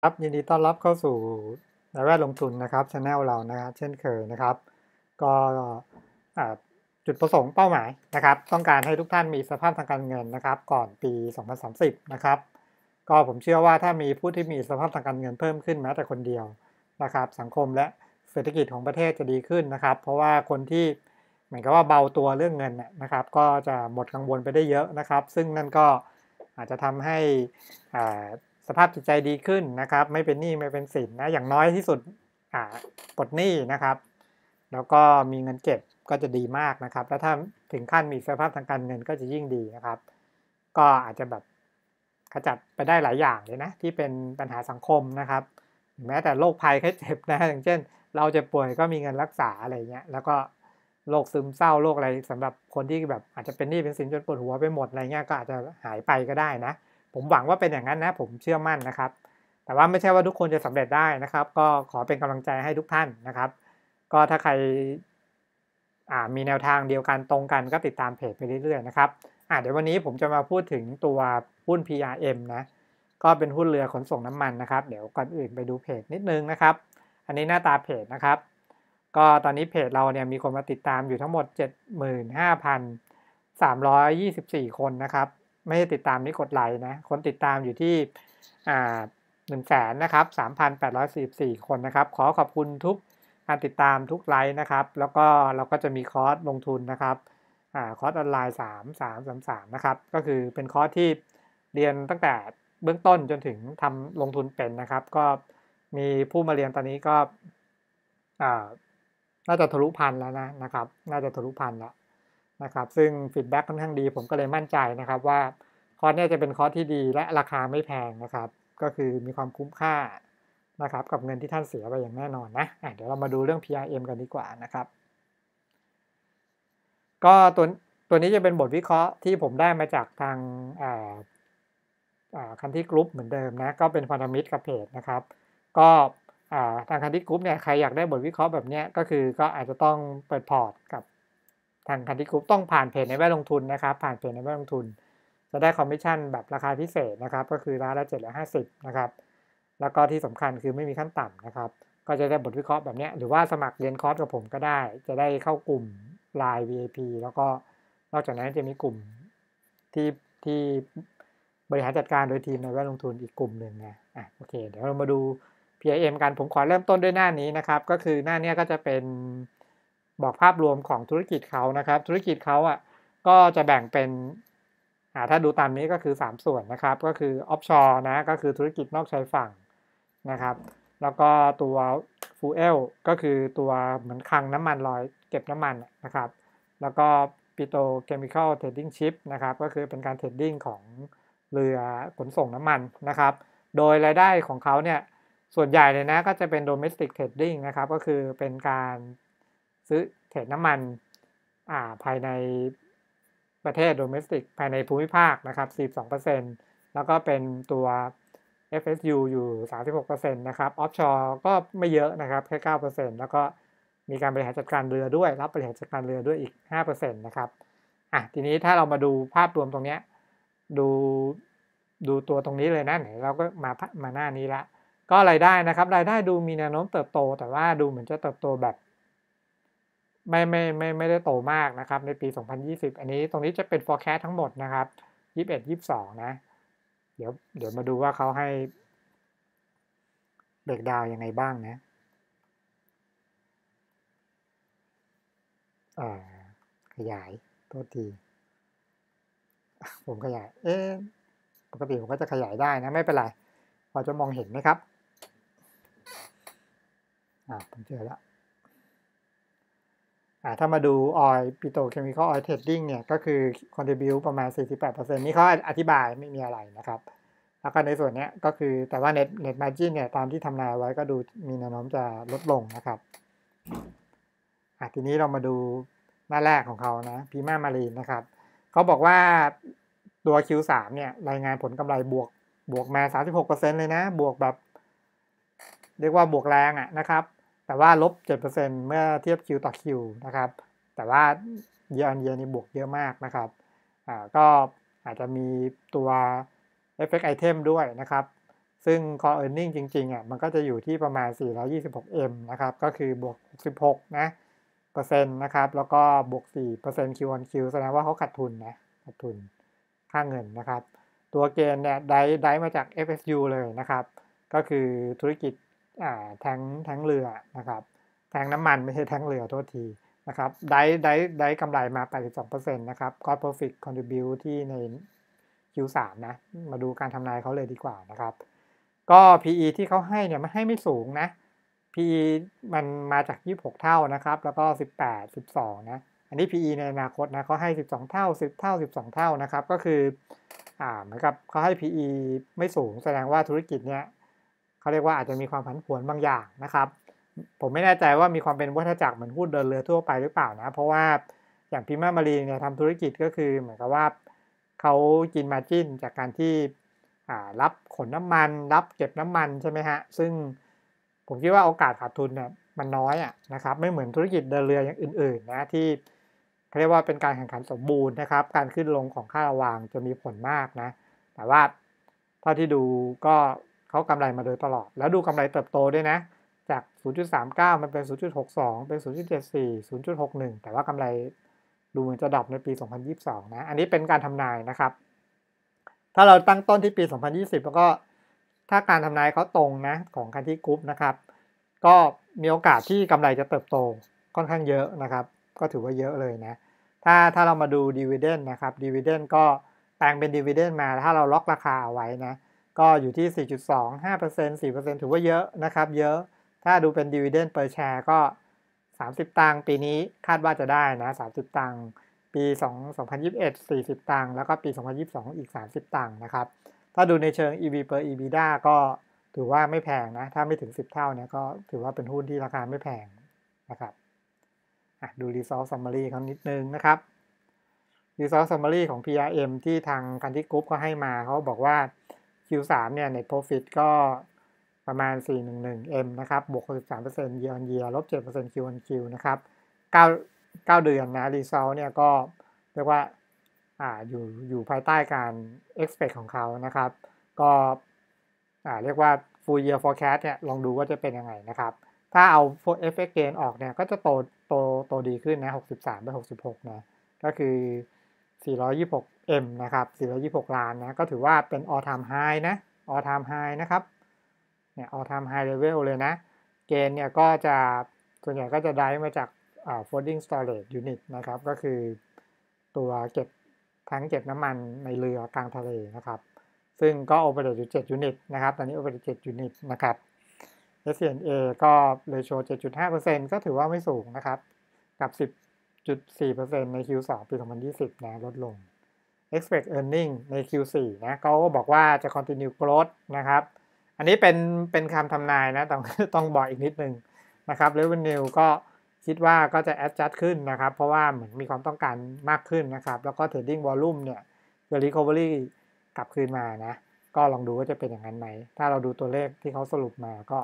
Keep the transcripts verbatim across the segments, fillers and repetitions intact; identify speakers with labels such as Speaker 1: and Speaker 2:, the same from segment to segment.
Speaker 1: ครับยินดีต้อนรับเข้าสู่ในแวดลงทุนนะครับช anel เรานะครับเช่นเคยนะครับก็อ่าจุดประสงค์เป้าหมายนะครับต้องการให้ทุกท่านมีสภาพทางการเงินนะครับก่อนปีสองพันสามสิบนะครับก็ผมเชื่อว่าถ้ามีผู้ที่มีสภาพทางการเงินเพิ่มขึ้นแม้แต่คนเดียวนะครับสังคมและเศรษฐกิจของประเทศจะดีขึ้นนะครับเพราะว่าคนที่เหมือนกับว่าเบาตัวเรื่องเงินน่ะนะครับก็จะหมดกังวลไปได้เยอะนะครับซึ่งนั่นก็อาจจะทำให้อ่า สภาพจิตใจดีขึ้นนะครับไม่เป็นหนี้ไม่เป็นสินนะอย่างน้อยที่สุดอ่าปลดหนี้นะครับแล้วก็มีเงินเก็บก็จะดีมากนะครับแล้วถ้าถึงขั้นมีสภาพทางการเงินก็จะยิ่งดีนะครับก็อาจจะแบบขจัดไปได้หลายอย่างเลยนะที่เป็นปัญหาสังคมนะครับแม้แต่โรคภัยไข้เจ็บนะอย่างเช่นเราเจ็บป่วยก็มีเงินรักษาอะไรเงี้ยแล้วก็โรคซึมเศร้าโรคอะไรสำหรับคนที่แบบอาจจะเป็นหนี้เป็นสินจนปวดหัวไปหมดอะไรเงี้ยก็อาจจะหายไปก็ได้นะ ผมหวังว่าเป็นอย่างนั้นนะผมเชื่อมั่นนะครับแต่ว่าไม่ใช่ว่าทุกคนจะสำเร็จได้นะครับก็ขอเป็นกำลังใจให้ทุกท่านนะครับก็ถ้าใครอ่ามีแนวทางเดียวกันตรงกันก็ติดตามเพจไปเรื่อยๆนะครับอ่าเดี๋ยววันนี้ผมจะมาพูดถึงตัวหุ้น พี อาร์ เอ็ม นะก็เป็นหุ้นเรือขนส่งน้ำมันนะครับเดี๋ยวก่อนอื่นไปดูเพจนิดนึงนะครับอันนี้หน้าตาเพจนะครับก็ตอนนี้เพจเราเนี่ยมีคนมาติดตามอยู่ทั้งหมด เจ็ดหมื่นห้าพันสามร้อยยี่สิบสี่ คนนะครับ ไม่ได้ติดตามนี่กดไลค์นะคนติดตามอยู่ที่อ่าหนึ่งแสนนะครับสามพันแปดร้อยสี่สิบสี่คนนะครับขอขอบคุณทุกการติดตามทุกไลค์นะครับแล้วก็เราก็จะมีคอร์สลงทุนนะครับอ่าคอร์สออนไลน์สาม สาม สาม สามนะครับก็คือเป็นคอร์สที่เรียนตั้งแต่เบื้องต้นจนถึงทำลงทุนเป็นนะครับก็มีผู้มาเรียนตอนนี้ก็อ่าน่าจะทะลุพันแล้วนะนะครับน่าจะทะลุพันแล้ว นะครับซึ่งฟีดแบ็กค่อนข้างดีผมก็เลยมั่นใจนะครับว่าคอร์สเนี้จะเป็นคอร์สที่ดีและราคาไม่แพงนะครับก็คือมีความคุ้มค่านะครับกับเงินที่ท่านเสียไปอย่างแน่นอนนะะเดี๋ยวเรามาดูเรื่อง พี อาร์ เอ็ม กันดีกว่านะครับก็ตัวตัวนี้จะเป็นบทวิเคราะห์ที่ผมได้มาจากทางอ่าอ่าคันที่กรุ๊ปเหมือนเดิมนะก็เป็นพันธมิตรกับเพจนะครับก็อ่าทางคันที่กรุ๊ปเนี่ยใครอยากได้บทวิเคราะห์แบบนี้ก็คือก็อาจจะต้องเปิดพอร์ตกับ ทางคันที่กรุ๊ปต้องผ่านเพจในแวดลงทุนนะครับผ่านเพจในแวดลงทุนจะได้คอมมิชชั่นแบบราคาพิเศษนะครับก็คือร้านละเจ็ดร้อยห้าสิบนะครับแล้วก็ที่สำคัญคือไม่มีขั้นต่ำนะครับก็จะได้บทวิเคราะห์แบบนี้หรือว่าสมัครเรียนคอร์สกับผมก็ได้จะได้เข้ากลุ่ม ไลน์ วี ไอ พี แล้วก็นอกจากนั้นจะมีกลุ่มที่ที่บริหารจัดการโดยทีมในแวดลงทุนอีกกลุ่มหนึ่งนะอ่ะโอเคเดี๋ยวเรามาดู พี ไอ เอ็ม กันผมขอเริ่มต้นด้วยหน้านี้นะครับก็คือหน้านี้ก็จะเป็นบอกภาพรวมของธุรกิจเขานะครับธุรกิจเขาอ่ะก็จะแบ่งเป็นอ่าถ้าดูตามนี้ก็คือสามส่วนนะครับก็คือ offshore นะก็คือธุรกิจนอกชายฝั่งนะครับแล้วก็ตัว fuel ก็คือตัวเหมือนคลังน้ำมันลอยเก็บน้ำมันนะครับแล้วก็ petrochemical trading ship นะครับก็คือเป็นการเทรดดิ้งของเรือขนส่งน้ำมันนะครับโดยรายได้ของเขาเนี่ย ส่วนใหญ่เลยนะก็จะเป็น domestic trading นะครับก็คือเป็นการซื้อเทรดน้ำมันอ่าภายในประเทศ domestic ภายในภูมิภาคนะครับสี่สิบสองเปอร์เซ็นต์แล้วก็เป็นตัว เอฟ เอส ยู อยู่ สามสิบหกเปอร์เซ็นต์ นะครับ offshore ก็ไม่เยอะนะครับแค่ เก้าเปอร์เซ็นต์ แล้วก็มีการบริหารจัดการเรือด้วยรับบริหารจัดการเรือด้วยอีก ห้าเปอร์เซ็นต์ นะครับอ่ะทีนี้ถ้าเรามาดูภาพรวมตรงเนี้ยดูดูตัวตรงนี้เลยนะไหนเราก็มามาหน้านี้ละ ก็รายได้นะครับรายได้ดูมีแนวโน้มเติบโตแต่ว่าดูเหมือนจะเติบโตแบบไม่ไม่ไม่ไม่ได้โตมากนะครับในปีสองพันยี่สิบอันนี้ตรงนี้จะเป็น forecast ทั้งหมดนะครับยี่สิบเอ็ด ยี่สิบสองนะเดี๋ยวเดี๋ยวมาดูว่าเขาให้เบรกดาวยังไงบ้างนะอ่าขยายโทษทีผมขยายเอ๊ะปกติผมก็จะขยายได้นะไม่เป็นไรพอจะมองเห็นไหมครับอ่าผมเจอแล้ว อ่าถ้ามาดู Oil Petrochemical Oil Trading เนี่ยก็คือ contribute ประมาณ สี่สิบแปดเปอร์เซ็นต์ นี่เขาอธิบายไม่มีอะไรนะครับแล้วก็ในส่วนนี้ก็คือแต่ว่า net net margin เนี่ยตามที่ทำนายไว้ก็ดูมีแนวโน้มจะลดลงนะครับอ่ะทีนี้เรามาดูหน้าแรกของเขานะ Prima Marine นะครับเขาบอกว่าตัว คิว สาม เนี่ยรายงานผลกำไรบวกบวกมา สามสิบหกเปอร์เซ็นต์ เลยนะบวกแบบเรียกว่าบวกแรงอ่ะนะครับแต่ว่าลบ เจ็ดเปอร์เซ็นต์ เมื่อเทียบ Q ต่อ Q นะครับแต่ว่า year on year นี่บวกเยอะมากนะครับอ่าก็อาจจะมีตัว effect item ด้วยนะครับซึ่ง Core Earning จริงๆอ่ะมันก็จะอยู่ที่ประมาณ สี่ร้อยยี่สิบหกเอ็ม นะครับ ก็คือบวก หกสิบหก นะ เปอร์เซ็นต์นะครับ แล้วก็บวก สี่เปอร์เซ็นต์ Q on Q แสดงว่าเขาขาดทุนนะขาดทุนค่าเงินนะครับ ตัวเกณฑ์เนี่ยได้ได้มาจาก เอฟ เอส ยู เลยนะครับ ก็คือธุรกิจอ่าแทงแทงเรือนะครับแทงน้ำมันไม่ใช่แทงเรือโทษทีนะครับได้ได้ได้กำไรมา แปดสิบสองเปอร์เซ็นต์ นะครับ Gross Profit Contribute ที่ใน คิว สาม นะมาดูการทำนายเขาเลยดีกว่านะครับก็ พี อี ที่เขาให้เนี่ยไม่ให้ไม่สูงนะ พี อี มันมาจากยี่สิบหกเท่านะครับแล้วก็สิบแปด สิบสองนะอันนี้ พี อี ในอนาคตนะเขาให้สิบสองเท่าสิบเท่าสิบสองเท่านะครับก็คืออ่าเหมือนกับเขาให้ พี อี ไม่สูงแสดงว่าธุรกิจเนี้ยเขาเรียกว่าอาจจะมีความผันผวนบางอย่างนะครับผมไม่แน่ใจว่ามีความเป็นวัฏจักรเหมือนหุ้นเดินเรือทั่วไปหรือเปล่านะเพราะว่าอย่างพิมพ์มารีเนี่ยทำธุรกิจก็คือเหมือนกับว่าเขากินมาร์จิ้นจากการที่รับขนน้ำมันรับเก็บน้ำมันใช่ไหมฮะซึ่งผมคิดว่าโอกาสขาดทุนเนี่ยมันน้อยอ่ะนะครับไม่เหมือนธุรกิจเดินเรืออย่างอื่นๆนะที่เขาเรียกว่าเป็นการแข่งขันสมบูรณ์นะครับการขึ้นลงของค่าระวางจะมีผลมากนะแต่ว่าเท่าที่ดูก็เขากำไรมาโดยตลอดแล้วดูกำไรเติบโตด้วยนะจาก ศูนย์จุดสามเก้า มันเป็น ศูนย์จุดหกสอง เป็น ศูนย์จุดเจ็ดสี่ ศูนย์จุดหกหนึ่ง แต่ว่ากำไรดูเหมือนจะดรอปในปีสองพันยี่สิบสองนะอันนี้เป็นการทำนายนะครับถ้าเราตั้งต้นที่ปีสองพันยี่สิบแล้วก็ถ้าการทำนายเขาตรงนะของคันที่กรุ๊ปนะครับก็มีโอกาสที่กำไรจะเติบโตค่อนข้างเยอะนะครับก็ถือว่าเยอะเลยนะถ้าถ้าเรามาดู Dividend นะครับ Dividend ก็แปลงเป็น Dividend มาถ้าเราล็อกราคาเอาไว้นะก็อยู่ที่ สี่จุดสอง ห้าเปอร์เซ็นต์ สี่เปอร์เซ็นต์ ถือว่าเยอะนะครับเยอะถ้าดูเป็น Dividend per share ก็สามสิบตังค์ปีนี้คาดว่าจะได้นะสามสิบตังค์ปีสองพันยี่สิบเอ็ด สี่สิบตังค์แล้วก็ปีสองพันยี่สิบสองอีกสามสิบตังค์นะครับถ้าดูในเชิง อี วี per อี บี ดี เอ ก็ถือว่าไม่แพงนะถ้าไม่ถึงสิบเท่าเนี่ยก็ถือว่าเป็นหุ้นที่ราคาไม่แพงนะครับดู Result Summary เขานิดนึงนะครับ Result Summary ของ พี อาร์ เอ็ม ที่ทางคันที่กรุ๊ปก็ให้มาเขาบอกว่า คิว สาม เนี่ย Net Profit ก็ประมาณ สี่ร้อยสิบเอ็ม นะครับบวก หกสิบสามเปอร์เซ็นต์ Year on Year ลบ เจ็ดเปอร์เซ็นต์ Q on Q นะครับเก้า เก้าเดือนนะ Result เนี่ยก็เรียกว่าอ่าอยู่อยู่ภายใต้การ expect ของเขานะครับก็อ่าเรียกว่า full year forecast เนี่ยลองดูว่าจะเป็นยังไงนะครับถ้าเอาพวก effect gain ออกเนี่ยก็จะโตโตโตดีขึ้นนะหกสิบสามไปหกสิบหกนะก็คือ สี่ร้อยยี่สิบหกเอ็ม นะครับสี่ร้อยยี่สิบหกล้านนะก็ถือว่าเป็น all time high นะ all time high นะครับเนี่ย all time high level เลยนะเกณฑ์เนี่ยก็จะส่วนใหญ่ก็จะได้มาจากอ่า floating storage unit นะครับก็คือตัวเก็บทั้งเก็บน้ำมันในเรือกลางทะเลนะครับซึ่งก็ operate อยู่เจ็ด unit นะครับตอนนี้ operate เจ็ด unit นะครับ เอส ซี เอ็น เอ ก็ ratio เจ็ดจุดห้าเปอร์เซ็นต์ ก็ถือว่าไม่สูงนะครับกับ สิบจุดสี่เปอร์เซ็นต์ ใน คิว สอง ปีสองพันยี่สิบนะลดลง expect earning ใน คิว สี่ นะเขาก็บอกว่าจะ continue growth นะครับอันนี้เป็นเป็นคำทำนายนะต้องต้องบอกอีกนิดนึงนะครับ revenue ก็คิดว่าก็จะ adjust ขึ้นนะครับเพราะว่าเหมือนมีความต้องการมากขึ้นนะครับแล้วก็ trading volume เนี่ยจะ recovery กลับคืนมานะก็ลองดูว่าจะเป็นอย่างนั้นไหมถ้าเราดูตัวเลขที่เขาสรุปมาก็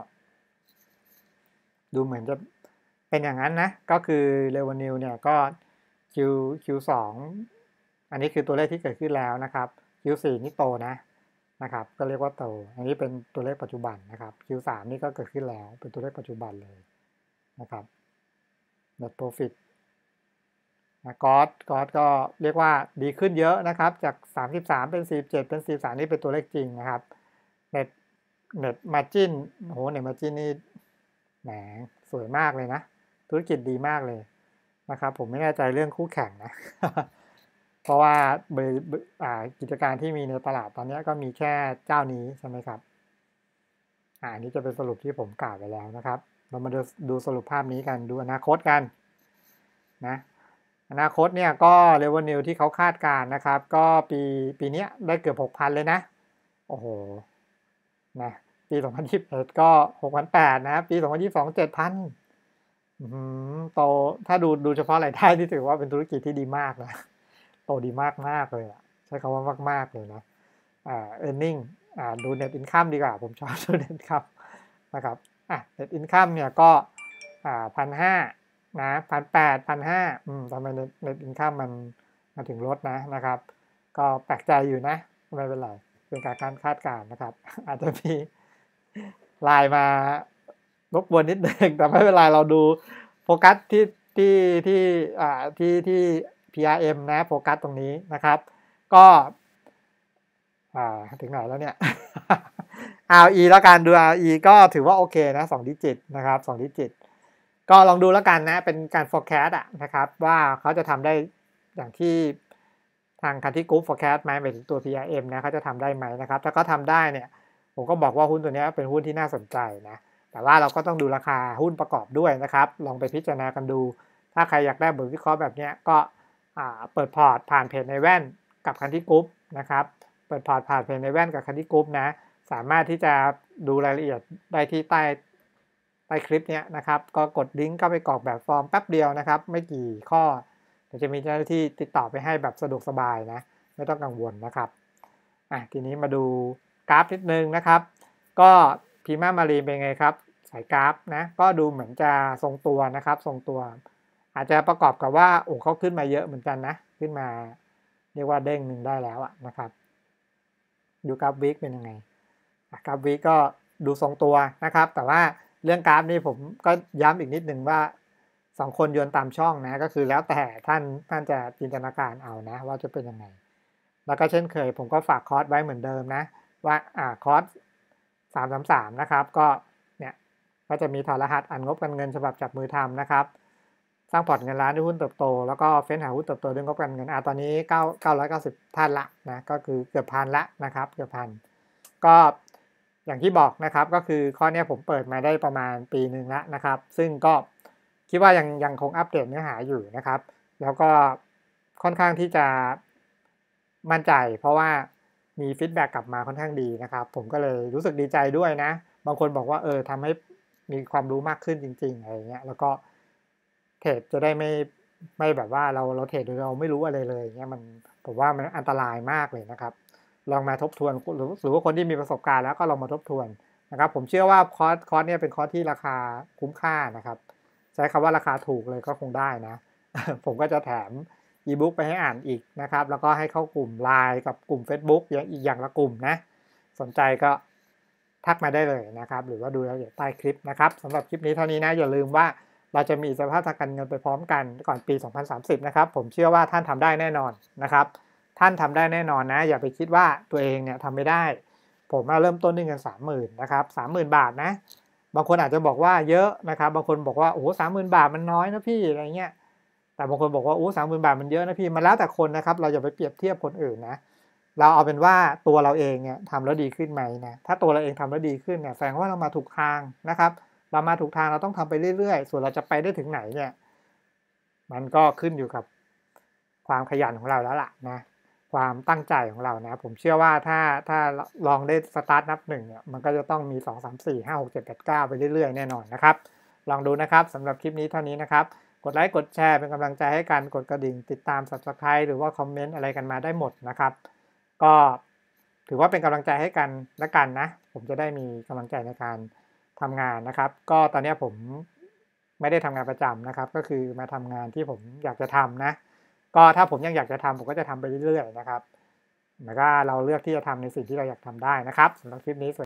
Speaker 1: ดูเหมือนจะเป็นอย่างนั้นนะก็คือ revenue เนี่ยก็ Q คิว สอง อันนี้คือตัวเลขที่เกิดขึ้นแล้วนะครับ คิว สี่ นี่โตนะนะครับก็เรียกว่าโตอันนี้เป็นตัวเลขปัจจุบันนะครับ คิว สาม นี่ก็เกิดขึ้นแล้วเป็นตัวเลขปัจจุบันเลยนะครับ Net Profit นะกอสกอสก็เรียกว่าดีขึ้นเยอะนะครับจากสามสิบสามเป็นสี่สิบเจ็ดเป็นสี่สิบสามนี่เป็นตัวเลขจริงนะครับ Net Net Margin โห Net Margin นี่แหมสวยมากเลยนะธุรกิจดีมากเลยนะครับผมไม่แน่ใจเรื่องคู่แข่งนะ เพราะว่ากิจการที่มีในตลาดตอนนี้ก็มีแค่เจ้านี้ใช่ไหมครับอ่านี้จะเป็นสรุปที่ผมกล่าวไปแล้วนะครับเรามาดูดูสรุปภาพนี้กันดูอนาคตกันนะอนาคตเนี่ยก็ revenue ที่เขาคาดการณ์นะครับก็ปีปีนี้ได้เกือบ หกพัน เลยนะโอ้โหนะปีสองพันยี่สิบเอ็ดก็ หกพันแปดร้อย นะปีสองพันยี่สิบสอง เจ็ดพัน อืมโตถ้าดูดูเฉพาะรายได้ที่ถือว่าเป็นธุรกิจที่ดีมากนะโตดีมากมากเลยอ่ะใช้คำว่ามากๆเลยนะอ่า earning อ่าดู net income ดีกว่าผมชอบดู net income นะครับอ่ะ net income เนี่ยก็อ่าพันห้านะพันแปดพันห้าอืมทำไม net net income มันมาถึงลดนะนะครับก็แปลกใจอยู่นะไม่เป็นไรเป็นการคาดการณ์นะครับ อาจจะมีไลน์มารบกวนนิดนึงแต่ไม่เป็นไรเราดูโฟกัสที่ที่ที่อ่าที่ที่ พี อาร์ เอ็ม นะโฟกัสตรงนี้นะครับก็อ่าถึงไหนแล้วเนี่ย อาร์ อี แล้วกันดู อาร์ อี ก็ถือว่าโอเคนะสองดิจิตนะครับสองดิจิตก็ลองดูแล้วกันนะเป็นการ forecast อะนะครับว่าเขาจะทำได้อย่างที่ทาง Country Group forecast ไหมหมายถึงตัว พี อาร์ เอ็ม นะเขาจะทำได้ไหมนะครับถ้าเขาทำได้เนี่ยผมก็บอกว่าหุ้นตัวนี้เป็นหุ้นที่น่าสนใจนะแต่ว่าเราก็ต้องดูราคาหุ้นประกอบด้วยนะครับลองไปพิจารณากันดูถ้าใครอยากได้บทวิเคราะห์แบบนี้ก็เปิดพอร์ตผ่านเพจในแว่นกับ Country Group นะครับเปิดพอร์ตผ่านเพจในแว่นกับ Country Group นะสามารถที่จะดูรายละเอียดได้ที่ใต้ใต้คลิปนี้นะครับก็กดลิงก์เข้าไปกรอกแบบฟอร์มแป๊บเดียวนะครับไม่กี่ข้อเดี๋ยวจะมีเจ้าหน้าที่ติดต่อไปให้แบบสะดวกสบายนะไม่ต้องกังวลนะครับอ่ะทีนี้มาดูกราฟนิดนึงนะครับก็พีมามารีนเป็นไงครับสายกราฟนะก็ดูเหมือนจะทรงตัวนะครับทรงตัวอาจจะประกอบกับว่าโอ้เขาขึ้นมาเยอะเหมือนกันนะขึ้นมาเรียกว่าเด้งหนึ่งได้แล้วอะนะครับดูกราฟวิกเป็นยังไงกราฟวิกก็ดูทรงตัวนะครับแต่ว่าเรื่องกราฟนี่ผมก็ย้ำอีกนิดนึงว่าสองคนโยนตามช่องนะก็คือแล้วแต่ท่านท่านจะจินตนาการเอานะว่าจะเป็นยังไงแล้วก็เช่นเคยผมก็ฝากคอร์สไว้เหมือนเดิมนะว่าอ่าคอร์สสามสามสามนะครับก็เนี่ยก็จะมีถอดรหัสอ่านงบการเงินฉบับจับมือทำนะครับสร้างพอร์ตเงินล้านด้วยหุ้นเติบโตแล้วก็เฟ้นหาหุ้นเติบโตด้วยงบการเงินอ่าตอนนี้เก้า เก้าร้อยเก้าสิบท่านละนะก็คือเกือบพันละนะครับเกือบพันก็อย่างที่บอกนะครับก็คือข้อนี้ผมเปิดมาได้ประมาณปีหนึ่งแล้วนะครับซึ่งก็คิดว่ายังยังคงอัปเดตเนื้อหาอยู่นะครับแล้วก็ค่อนข้างที่จะมั่นใจเพราะว่ามีฟีดแบ็กกลับมาค่อนข้างดีนะครับผมก็เลยรู้สึกดีใจด้วยนะบางคนบอกว่าเออทำให้มีความรู้มากขึ้นจริงๆอะไรเงี้ยแล้วก็เทรดจะได้ไม่ไม่แบบว่าเราเราเทรดโดยเราไม่รู้อะไรเลยเงี้ยมันผมว่ามันอันตรายมากเลยนะครับลองมาทบทวนหรือหรือว่าคนที่มีประสบการณ์แล้วก็ลองมาทบทวนนะครับผมเชื่อว่าคอร์สคอร์สเนี่ยเป็นคอร์สที่ราคาคุ้มค่านะครับใช้คำว่าราคาถูกเลยก็คงได้นะ ผมก็จะแถมอีบุ๊กไปให้อ่านอีกนะครับแล้วก็ให้เข้ากลุ่ม ไลน์ กับกลุ่ม Facebook อย่างอีกอย่างละกลุ่มนะสนใจก็ทักมาได้เลยนะครับหรือว่าดูรายละเอียดใต้คลิปนะครับสำหรับคลิปนี้เท่านี้นะอย่าลืมว่าเราจะมีอิสรภาพทางการเงินไปพร้อมกันก่อนปีสองพันสามสิบนะครับผมเชื่อว่าท่านทำได้แน่นอนนะครับท่านทำได้แน่นอนนะอย่าไปคิดว่าตัวเองเนี่ยทำไม่ได้ผมมาเริ่มต้นด้วยเงิน สามหมื่น นะครับ สามหมื่น บาทนะบางคนอาจจะบอกว่าเยอะนะครับบางคนบอกว่าโอ้โห สามหมื่น บาทมันน้อยนะพี่อะไรเงี้ยแต่บางคนบอกว่าโอ้ สามหมื่น บาทมันเยอะนะพี่มันแล้วแต่คนนะครับเราอย่าไปเปรียบเทียบคนอื่นนะเราเอาเป็นว่าตัวเราเองเนี่ยทำแล้วดีขึ้นไหมนะถ้าตัวเราเองทำแล้วดีขึ้นเนี่ยแสดงว่าเรามาถูกทางนะครับเรามาถูกทางเราต้องทำไปเรื่อยๆส่วนเราจะไปได้ถึงไหนเนี่ยมันก็ขึ้นอยู่กับความขยันของเราแล้วล่ะนะความตั้งใจของเรานะผมเชื่อว่าถ้าถ้าลองได้สตาร์ทนับหนึ่งเนี่ยมันก็จะต้องมีสอง สาม สี่ ห้า หก เจ็ด แปด เก้าไปเรื่อยๆแน่นอนนะครับลองดูนะครับสำหรับคลิปนี้เท่านี้นะครับกดไลค์กดแชร์เป็นกำลังใจให้กันกดกระดิ่งติดตาม ซับสไครบ์ หรือว่าคอมเมนต์อะไรกันมาได้หมดนะครับก็ถือว่าเป็นกำลังใจให้กันและกันนะผมจะได้มีกำลังใจในการทำงานนะครับก็ตอนนี้ผมไม่ได้ทำงานประจำนะครับก็คือมาทำงานที่ผมอยากจะทำนะก็ถ้าผมยังอยากจะทำผมก็จะทำไปเรื่อยๆนะครับแล้วก็เราเลือกที่จะทำในสิ่งที่เราอยากทำได้นะครับสำหรับคลิปนี้